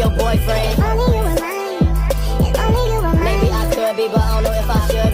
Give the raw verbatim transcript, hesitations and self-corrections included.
your boyfriend. If only you were mine, if only you were mine. Maybe I could be, but I don't know if I should